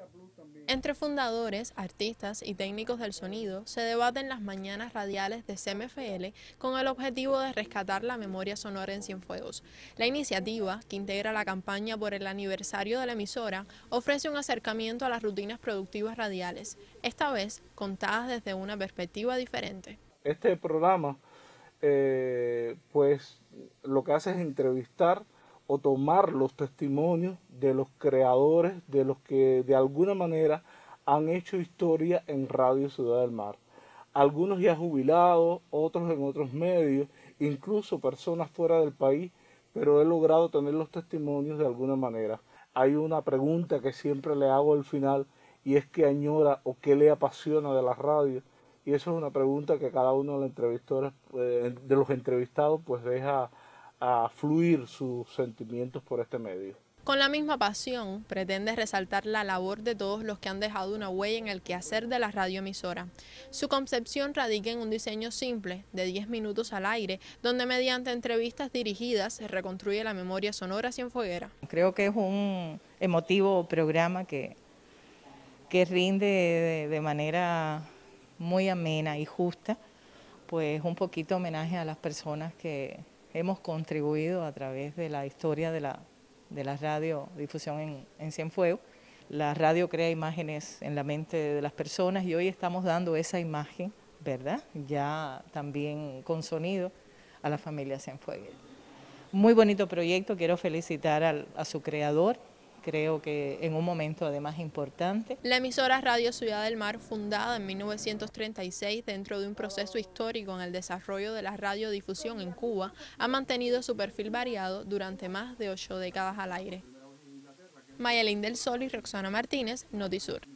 Entre fundadores, artistas y técnicos del sonido se debaten las mañanas radiales de CMFL con el objetivo de rescatar la memoria sonora en Cienfuegos. La iniciativa, que integra la campaña por el aniversario de la emisora, ofrece un acercamiento a las rutinas productivas radiales, esta vez contadas desde una perspectiva diferente. Este programa, pues lo que hace es entrevistar o tomar los testimonios de los creadores, de los que de alguna manera han hecho historia en Radio Ciudad del Mar. Algunos ya jubilados, otros en otros medios, incluso personas fuera del país, pero he logrado tener los testimonios de alguna manera. Hay una pregunta que siempre le hago al final y es qué añora o qué le apasiona de la radio. Y eso es una pregunta que cada uno de los entrevistadores, pues deja a fluir sus sentimientos por este medio. Con la misma pasión, pretende resaltar la labor de todos los que han dejado una huella en el quehacer de la radioemisora. Su concepción radica en un diseño simple, de 10 minutos al aire, donde mediante entrevistas dirigidas se reconstruye la memoria sonora cienfueguera. Creo que es un emotivo programa que rinde de manera muy amena y justa, pues un poquito homenaje a las personas que hemos contribuido a través de la historia de la radiodifusión en Cienfuegos. La radio crea imágenes en la mente de las personas y hoy estamos dando esa imagen, ¿verdad? Ya también con sonido a la familia Cienfuegos. Muy bonito proyecto, quiero felicitar a su creador. Creo que en un momento además importante. La emisora Radio Ciudad del Mar, fundada en 1936 dentro de un proceso histórico en el desarrollo de la radiodifusión en Cuba, ha mantenido su perfil variado durante más de 8 décadas al aire. Mayalín del Sol y Roxana Martínez, Notisur.